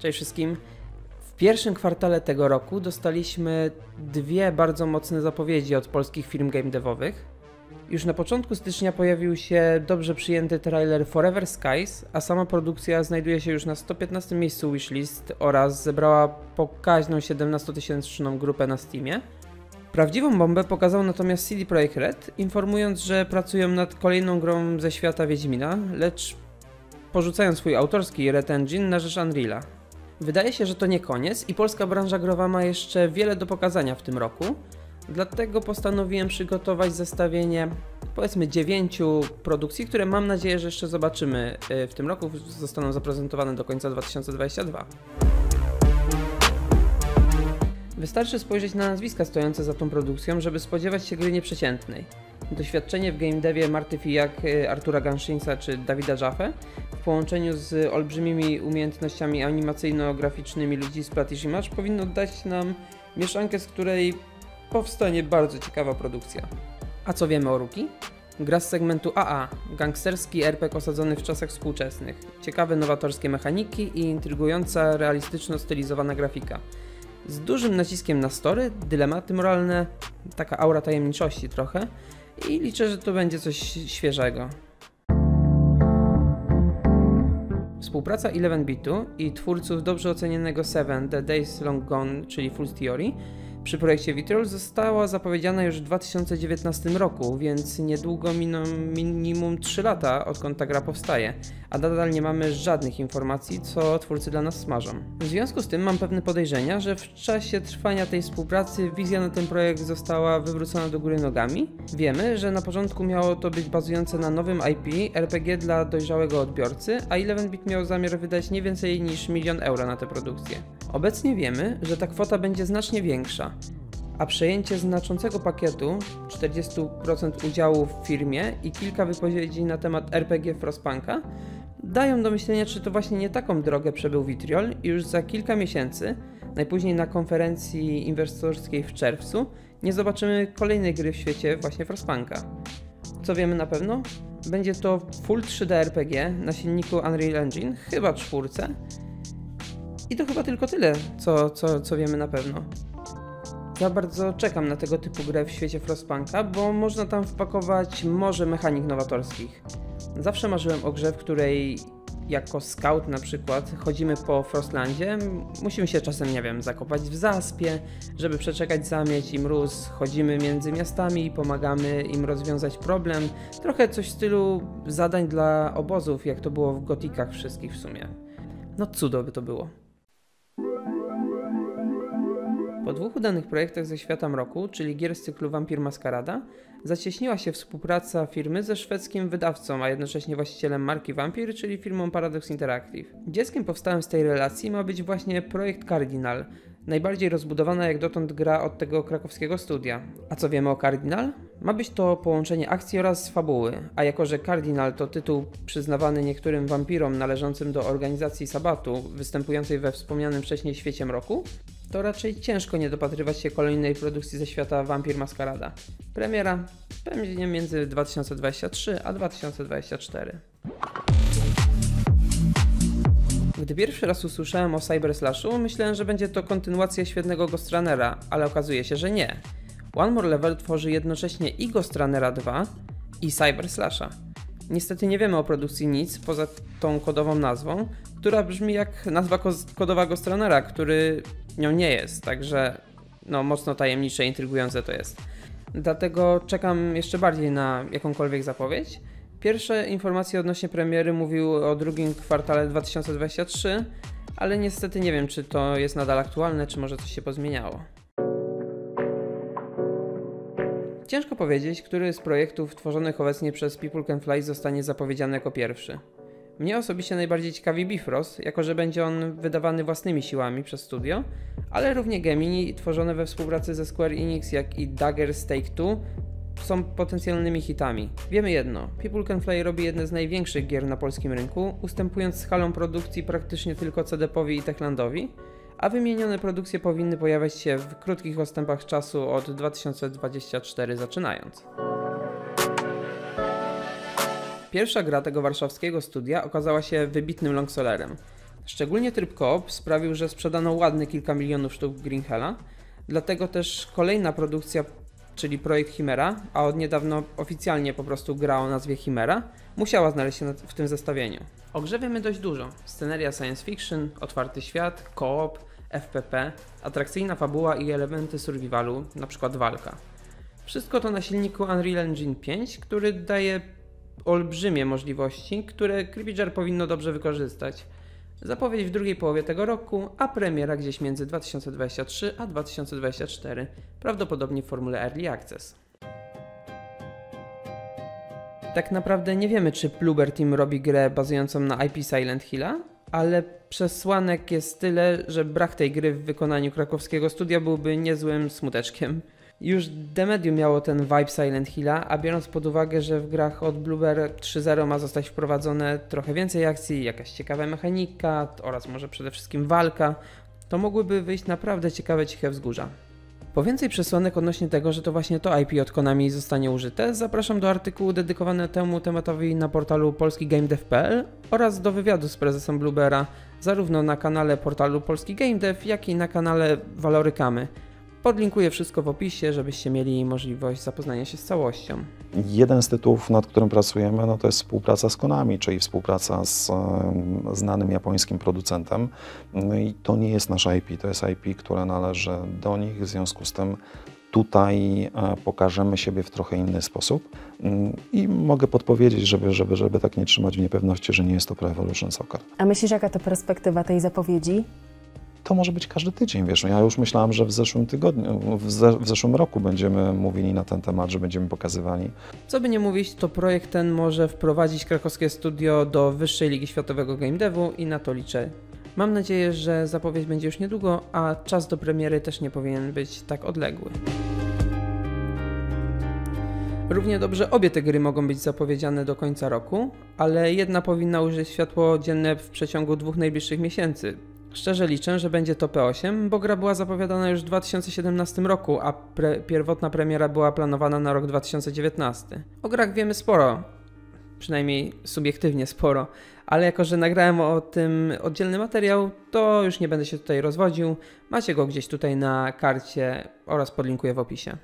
Cześć wszystkim. W pierwszym kwartale tego roku dostaliśmy dwie bardzo mocne zapowiedzi od polskich firm game devowych. Już na początku stycznia pojawił się dobrze przyjęty trailer Forever Skies, a sama produkcja znajduje się już na 115 miejscu wishlist oraz zebrała pokaźną 17-tysięczną grupę na Steamie. Prawdziwą bombę pokazał natomiast CD Projekt Red, informując, że pracują nad kolejną grą ze świata Wiedźmina, lecz porzucając swój autorski Red Engine na rzecz Unreala. Wydaje się, że to nie koniec i polska branża growa ma jeszcze wiele do pokazania w tym roku, dlatego postanowiłem przygotować zestawienie powiedzmy 9 produkcji, które mam nadzieję, że jeszcze zobaczymy w tym roku, zostaną zaprezentowane do końca 2022. Wystarczy spojrzeć na nazwiska stojące za tą produkcją, żeby spodziewać się gry nieprzeciętnej. Doświadczenie w game devie Marty Fijak, Artura Ganszynsa czy Dawida Jaffę w połączeniu z olbrzymimi umiejętnościami animacyjno-graficznymi ludzi z Platish Image powinno dać nam mieszankę, z której powstanie bardzo ciekawa produkcja. A co wiemy o Rookie? Gra z segmentu AA, gangsterski RPG osadzony w czasach współczesnych, ciekawe nowatorskie mechaniki i intrygująca, realistyczno stylizowana grafika. Z dużym naciskiem na story, dylematy moralne, taka aura tajemniczości trochę i liczę, że to będzie coś świeżego. Współpraca 11bitu i twórców dobrze ocenianego Seven, The Days Long Gone, czyli Fool's Theory, przy projekcie Vitriol została zapowiedziana już w 2019 roku, więc niedługo miną minimum 3 lata, odkąd ta gra powstaje, a nadal nie mamy żadnych informacji, co twórcy dla nas smażą. W związku z tym mam pewne podejrzenia, że w czasie trwania tej współpracy wizja na ten projekt została wywrócona do góry nogami. Wiemy, że na początku miało to być bazujące na nowym IP, RPG dla dojrzałego odbiorcy, a 11bit miał zamiar wydać nie więcej niż 1 000 000 euro na tę produkcję. Obecnie wiemy, że ta kwota będzie znacznie większa, a przejęcie znaczącego pakietu, 40% udziału w firmie i kilka wypowiedzi na temat RPG Frostpunka dają do myślenia, czy to właśnie nie taką drogę przebył Vitriol i już za kilka miesięcy, najpóźniej na konferencji inwestorskiej w czerwcu, nie zobaczymy kolejnej gry w świecie właśnie Frostpunka. Co wiemy na pewno? Będzie to full 3D RPG na silniku Unreal Engine, chyba 4. I to chyba tylko tyle, co wiemy na pewno. Za bardzo czekam na tego typu grę w świecie Frostpunka, bo można tam wpakować morze mechanik nowatorskich. Zawsze marzyłem o grze, w której jako scout na przykład chodzimy po Frostlandzie, musimy się czasem, nie wiem, zakopać w zaspie, żeby przeczekać zamieć i mróz, chodzimy między miastami i pomagamy im rozwiązać problem. Trochę coś w stylu zadań dla obozów, jak to było w Gotikach wszystkich w sumie. No cudo by to było. Po 2 udanych projektach ze świata mroku, czyli gier z cyklu Vampire Masquerada, zacieśniła się współpraca firmy ze szwedzkim wydawcą, a jednocześnie właścicielem marki Vampire, czyli firmą Paradox Interactive. Dzieckiem powstałym z tej relacji ma być właśnie projekt Cardinal, najbardziej rozbudowana jak dotąd gra od tego krakowskiego studia. A co wiemy o Cardinal? Ma być to połączenie akcji oraz fabuły, a jako że Cardinal to tytuł przyznawany niektórym wampirom należącym do organizacji Sabatu, występującej we wspomnianym wcześniej świecie mroku, to raczej ciężko nie dopatrywać się kolejnej produkcji ze świata Vampire Masquerada. Premiera pewnie między 2023 a 2024. Gdy pierwszy raz usłyszałem o Cyber Slashu, myślałem, że będzie to kontynuacja świetnego Ghost Runnera, ale okazuje się, że nie. One More Level tworzy jednocześnie i Ghost Runnera 2 i Cyber Slasha. Niestety nie wiemy o produkcji nic poza tą kodową nazwą, która brzmi jak nazwa kodowa Ghost Runnera, który nią nie jest, także no mocno tajemnicze i intrygujące to jest. Dlatego czekam jeszcze bardziej na jakąkolwiek zapowiedź. Pierwsze informacje odnośnie premiery mówiły o drugim kwartale 2023, ale niestety nie wiem, czy to jest nadal aktualne, czy może coś się pozmieniało. Ciężko powiedzieć, który z projektów tworzonych obecnie przez People Can Fly zostanie zapowiedziany jako pierwszy. Mnie osobiście najbardziej ciekawi Bifrost, jako że będzie on wydawany własnymi siłami przez studio, ale równie Gemini, tworzone we współpracy ze Square Enix, jak i Dagger's Take Two, są potencjalnymi hitami. Wiemy jedno, People Can Fly robi jedne z największych gier na polskim rynku, ustępując skalą produkcji praktycznie tylko CD-powi i Techlandowi, a wymienione produkcje powinny pojawiać się w krótkich odstępach czasu od 2024 zaczynając. Pierwsza gra tego warszawskiego studia okazała się wybitnym longsellerem. Szczególnie tryb co-op sprawił, że sprzedano ładne kilka milionów sztuk Green Hella, dlatego też kolejna produkcja, czyli projekt Chimera, a od niedawno oficjalnie po prostu gra o nazwie Chimera, musiała znaleźć się w tym zestawieniu. O grze wiemy dość dużo. Sceneria science fiction, otwarty świat, co-op, FPP, atrakcyjna fabuła i elementy survivalu, np. walka. Wszystko to na silniku Unreal Engine 5, który daje olbrzymie możliwości, które Creepy Jar powinno dobrze wykorzystać. Zapowiedź w drugiej połowie tego roku, a premiera gdzieś między 2023 a 2024, prawdopodobnie w formule Early Access. Tak naprawdę nie wiemy, czy Bloober Team robi grę bazującą na IP Silent Hilla, ale przesłanek jest tyle, że brak tej gry w wykonaniu krakowskiego studia byłby niezłym smuteczkiem. Już The Medium miało ten vibe Silent Hilla, a biorąc pod uwagę, że w grach od Bloober 3.0 ma zostać wprowadzone trochę więcej akcji, jakaś ciekawa mechanika oraz może przede wszystkim walka, to mogłyby wyjść naprawdę ciekawe ciche wzgórza. Po więcej przesłanek odnośnie tego, że to właśnie to IP od Konami zostanie użyte, zapraszam do artykułu dedykowanego temu tematowi na portalu polskigamedev.pl oraz do wywiadu z prezesem Bloobera, zarówno na kanale portalu Polski Game Dev, jak i na kanale Valorykamy. Podlinkuję wszystko w opisie, żebyście mieli możliwość zapoznania się z całością. Jeden z tytułów, nad którym pracujemy, no to jest współpraca z Konami, czyli współpraca z znanym japońskim producentem. No i to nie jest nasz IP, to jest IP, które należy do nich, w związku z tym tutaj pokażemy siebie w trochę inny sposób i mogę podpowiedzieć, żeby tak nie trzymać w niepewności, że nie jest to Pro Evolution Soccer. A myślisz, jaka to perspektywa tej zapowiedzi? To może być każdy tydzień, wiesz, ja już myślałem, że w zeszłym tygodniu, w zeszłym roku będziemy mówili na ten temat, że będziemy pokazywali. Co by nie mówić, to projekt ten może wprowadzić krakowskie studio do wyższej ligi światowego game devu i na to liczę. Mam nadzieję, że zapowiedź będzie już niedługo, a czas do premiery też nie powinien być tak odległy. Równie dobrze obie te gry mogą być zapowiedziane do końca roku, ale jedna powinna ujrzeć światło dzienne w przeciągu 2 najbliższych miesięcy. Szczerze liczę, że będzie to P8, bo gra była zapowiadana już w 2017 roku, a pierwotna premiera była planowana na rok 2019. O grach wiemy sporo, przynajmniej subiektywnie sporo, ale jako że nagrałem o tym oddzielny materiał, to już nie będę się tutaj rozwodził. Macie go gdzieś tutaj na karcie oraz podlinkuję w opisie.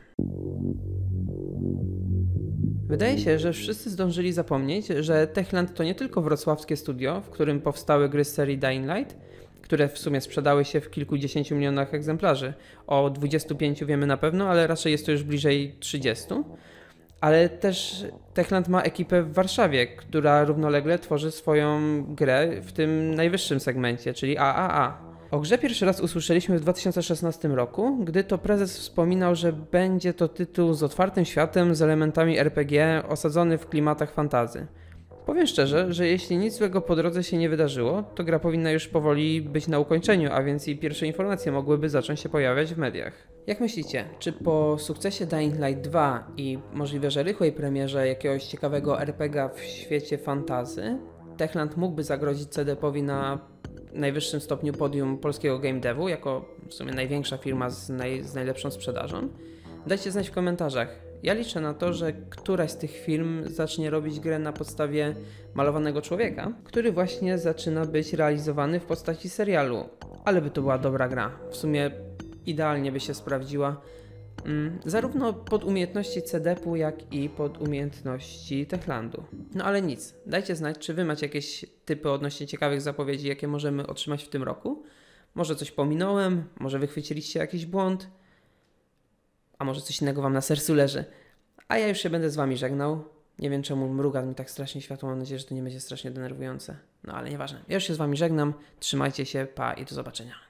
Wydaje się, że wszyscy zdążyli zapomnieć, że Techland to nie tylko wrocławskie studio, w którym powstały gry z serii Dying Light, które w sumie sprzedały się w kilkudziesięciu milionach egzemplarzy. O 25 wiemy na pewno, ale raczej jest to już bliżej 30. Ale też Techland ma ekipę w Warszawie, która równolegle tworzy swoją grę w tym najwyższym segmencie, czyli AAA. O grze pierwszy raz usłyszeliśmy w 2016 roku, gdy to prezes wspominał, że będzie to tytuł z otwartym światem, z elementami RPG, osadzony w klimatach fantasy. Powiem szczerze, że jeśli nic złego po drodze się nie wydarzyło, to gra powinna już powoli być na ukończeniu, a więc i pierwsze informacje mogłyby zacząć się pojawiać w mediach. Jak myślicie, czy po sukcesie Dying Light 2 i możliwe, że rychłej premierze jakiegoś ciekawego RPGa w świecie fantasy, Techland mógłby zagrozić CD-powi na najwyższym stopniu podium polskiego game devu, jako w sumie największa firma z najlepszą sprzedażą? Dajcie znać w komentarzach. Ja liczę na to, że któraś z tych firm zacznie robić grę na podstawie malowanego człowieka, który właśnie zaczyna być realizowany w postaci serialu. Ale by to była dobra gra. W sumie idealnie by się sprawdziła zarówno pod umiejętności CD-pu, jak i pod umiejętności Techlandu. No ale nic, dajcie znać, czy wy macie jakieś typy odnośnie ciekawych zapowiedzi, jakie możemy otrzymać w tym roku. Może coś pominąłem, może wychwyciliście jakiś błąd, a może coś innego wam na sercu leży. A ja już się będę z wami żegnał. Nie wiem, czemu mruga mi tak strasznie światło, mam nadzieję, że to nie będzie strasznie denerwujące. No ale nieważne, ja już się z wami żegnam, trzymajcie się, pa i do zobaczenia.